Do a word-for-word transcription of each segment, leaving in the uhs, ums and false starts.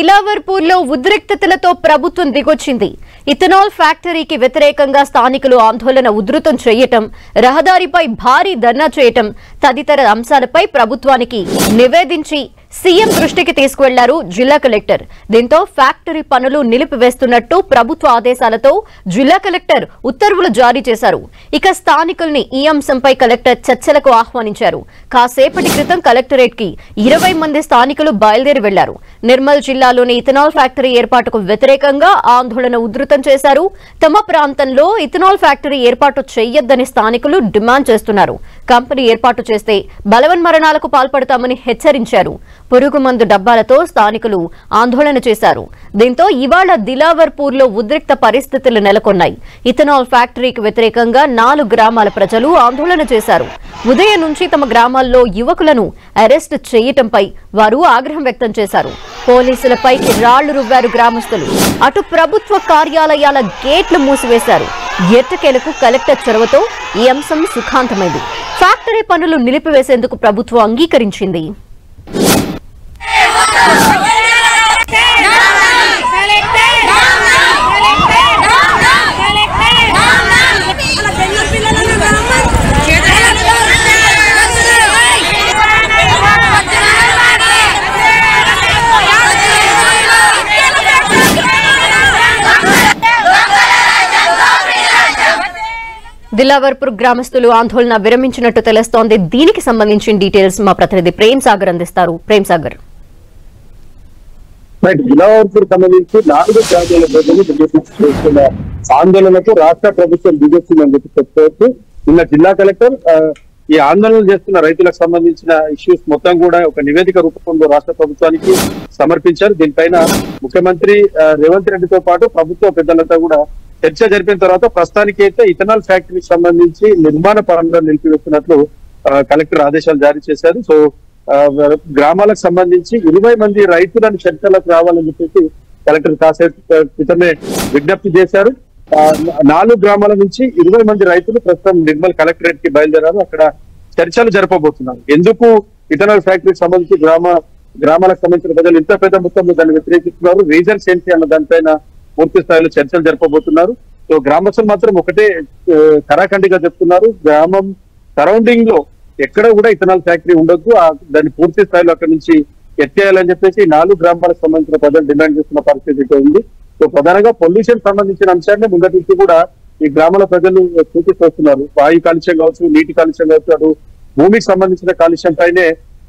దిలావర్పూర్ లో ఉద్రిక్తతలతో ప్రభుత్వం దిగొచ్చింది. ఇథనాల్ ఫ్యాక్టరీకి వ్యతిరేకంగా స్థానికులు ఆందోళన ఉధృతం చేయటం, రహదారిపై భారీ ధర్నా చేయటం తదితర అంశాలపై ప్రభుత్వానికి నివేదించి సీఎం దృష్టికి తీసుకువెళ్లారు జిల్లా కలెక్టర్. దీంతో ఫ్యాక్టరీ పనులు నిలిపివేస్తున్నట్టు ప్రభుత్వ ఆదేశాలతో జిల్లా కలెక్టర్ ఉత్తర్వులు జారీ చేశారు. ఇక స్థానికుల్ని ఈ అంశంపై కలెక్టర్ చర్చలకు ఆహ్వానించారు. కాసేపటి క్రితం కలెక్టరేట్ కి ఇరవై మంది స్థానికులు బయలుదేరి వెళ్లారు. నిర్మల్ జిల్లాలోని ఇథనాల్ ఫ్యాక్టరీ ఏర్పాటుకు వ్యతిరేకంగా ఆందోళన ఉధృతం చేశారు. తమ ప్రాంతంలో ఇథనాల్ ఫ్యాక్టరీ ఏర్పాటు చేయొద్దని స్థానికులు డిమాండ్ చేస్తున్నారు. కంపెనీ ఏర్పాటు చేస్తే బలవన్మరణాలకు పాల్పడతామని హెచ్చరించారు. పురుగు మందు డబ్బాలతో స్థానికులు ఆందోళన చేశారు. దీంతో ఇవాళ దిలావర్పూర్ లో ఉద్రిక్త పరిస్థితులు నెలకొన్నాయి. ఇథనాల్ ఫ్యాక్టరీకి వ్యతిరేకంగా నాలుగు గ్రామాల ప్రజలు ఆందోళన చేశారు. ఉదయం నుంచి తమ గ్రామాల్లో యువకులను అరెస్టు చేయటంపై వారు ఆగ్రహం వ్యక్తం చేశారు. పోలీసులపైకి రాళ్లు రువ్వారు గ్రామస్తులు. అటు ప్రభుత్వ కార్యాలయాల గేట్లు మూసివేశారు. ఎట్టకేలకు కలెక్టర్ చొరవతో ఈ అంశం సుఖాంతమైంది. ఫ్యాక్టరీ పనులు నిలిపివేసేందుకు ప్రభుత్వం అంగీకరించింది. దిలావర్పూర్ గ్రామస్తులు ఆందోళన విరమించినట్టు తెలుస్తోంది. దీనికి సంబంధించిన డీటెయిల్స్ మా ప్రతినిధి ప్రేమ్ సాగర్ అందిస్తారు. ప్రేమ్ సాగర్, దిలావర్పూర్ సంబంధించి నాలుగు గ్రామాల ప్రజలు చేస్తున్న ఆందోళనకు రాష్ట్ర ప్రభుత్వం దిగొచ్చిందని చెప్పి చెప్పుకోవచ్చు. నిన్న జిల్లా కలెక్టర్ ఈ ఆందోళన చేస్తున్న రైతులకు సంబంధించిన ఇష్యూస్ మొత్తం కూడా ఒక నివేదిక రూపంలో రాష్ట్ర ప్రభుత్వానికి సమర్పించారు. దీనిపైన ముఖ్యమంత్రి రేవంత్ రెడ్డితో పాటు ప్రభుత్వ పెద్దలంతా కూడా చర్చ జరిపిన తర్వాత ప్రస్తుతానికి అయితే ఇథనాల్ ఫ్యాక్టరీకి సంబంధించి నిర్మాణ పనులను నిలిపివేస్తున్నట్లు కలెక్టర్ ఆదేశాలు జారీ చేశారు. సో గ్రామాలకు సంబంధించి ఇరవై మంది రైతులను చర్చలకు రావాలని చెప్పేసి కలెక్టర్ కాసేపు క్రితమే విజ్ఞప్తి చేశారు. నాలుగు గ్రామాల నుంచి ఇరవై మంది రైతులు ప్రస్తుతం నిర్మల్ కలెక్టరేట్ కి బయలుదేరారు. అక్కడ చర్చలు జరపబోతున్నారు. ఎందుకు ఇథనాల్ ఫ్యాక్టరీకి సంబంధించి గ్రామ గ్రామాలకు సంబంధించిన ప్రజలు ఇంత పెద్ద మొత్తంలో దాన్ని వ్యతిరేకిస్తున్నారు, రీజన్స్ ఏంటి అన్న దానిపైన పూర్తి స్థాయిలో చర్చలు జరపబోతున్నారు. సో గ్రామస్తులు మాత్రం ఒకటే కరాఖండిగా చెప్తున్నారు, గ్రామం సరౌండింగ్ లో ఎక్కడ కూడా ఇథనాల్ ఫ్యాక్టరీ ఉండొద్దు, దాన్ని పూర్తి స్థాయిలో అక్కడి నుంచి ఎత్తేయాలని చెప్పేసి నాలుగు గ్రామాలకు సంబంధించిన ప్రజలు డిమాండ్ చేస్తున్న పరిస్థితి ఉంది. సో ప్రధానంగా పొల్యూషన్ సంబంధించిన అంశాన్ని ముందటి నుంచి కూడా ఈ గ్రామాల ప్రజలు సూచిస్తున్నారు. వాయు కాలుష్యం కావచ్చు, నీటి కాలుష్యం కావచ్చు, అటు భూమికి సంబంధించిన కాలుష్యం పైనే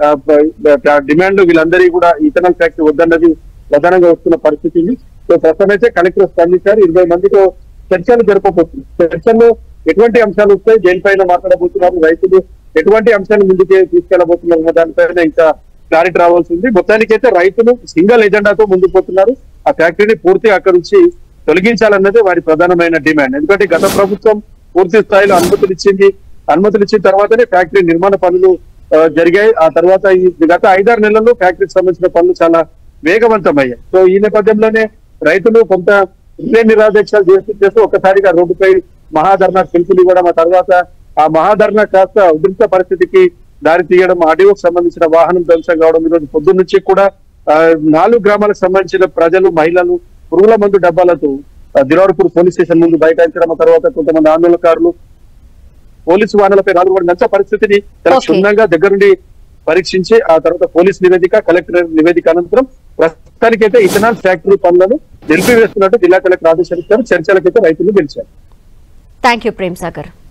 డిమాండ్ వీళ్ళందరికీ కూడా ఇథనాల్ ఫ్యాక్టరీ వద్దన్నది ప్రధానంగా వస్తున్న పరిస్థితి ఉంది. సో ప్రస్తుతం అయితే కలెక్టర్ స్పందించారు. ఇరవై మందితో చర్చలు జరపబోతుంది. చర్చల్లో ఎటువంటి అంశాలు వస్తాయి, దేనిపైన మాట్లాడబోతున్నారు, రైతులు ఎటువంటి అంశాన్ని ముందుకే తీసుకెళ్లబోతున్నారు దానిపైన ఇంకా క్లారిటీ రావాల్సి ఉంది. మొత్తానికైతే రైతులు సింగిల్ ఎజెండాతో ముందుకు పోతున్నారు. ఆ ఫ్యాక్టరీని పూర్తిగా అక్కడి నుంచి తొలగించాలన్నదే వారి ప్రధానమైన డిమాండ్. ఎందుకంటే గత ప్రభుత్వం పూర్తి స్థాయిలో అనుమతులు ఇచ్చింది. అనుమతులు ఇచ్చిన తర్వాతనే ఫ్యాక్టరీ నిర్మాణ పనులు జరిగాయి. ఆ తర్వాత ఈ గత ఐదారు నెలల్లో ఫ్యాక్టరీకి సంబంధించిన పనులు చాలా వేగవంతమయ్యాయి. సో ఈ నేపథ్యంలోనే రైతులు కొంత ఇదే నిరాదీక్షలు చేస్తూ చేస్తూ ఒక్కసారిగా రోడ్డుపై మహాధర్నా పిలుపులు ఇవ్వడం, ఆ తర్వాత ఆ మహాధర్నా కాస్త ఉధృత పరిస్థితికి దారి తీయడం, ఆడియోకి సంబంధించిన వాహనం ధ్వంసం కావడం, ఈరోజు పొద్దున్న నుంచి కూడా నాలుగు గ్రామాలకు సంబంధించిన ప్రజలు, మహిళలు పురుగుల మందు డబ్బాలతో దిలావర్పూర్ పోలీస్ స్టేషన్ ముందు బైఠాయించడం, ఆ తర్వాత కొంతమంది ఆందోళనకారులు పోలీసు వాహనాలపై రాళ్ళు కూడా నచ్చ పరిస్థితిని చాలా క్షుణ్ణంగా దగ్గరుండి పరీక్షించి ఆ తర్వాత పోలీస్ నివేదిక, కలెక్టర్ నివేదిక అనంతరం ప్రస్తుతానికైతే ఇథనాల్ ఫ్యాక్టరీ పనులను నిలిపివేస్తున్నట్టు జిల్లా కలెక్టర్ ఆదేశాలు ఇచ్చారు. చర్చలకైతే రైతులు గెలిచారు. Thank you Prem Sagar.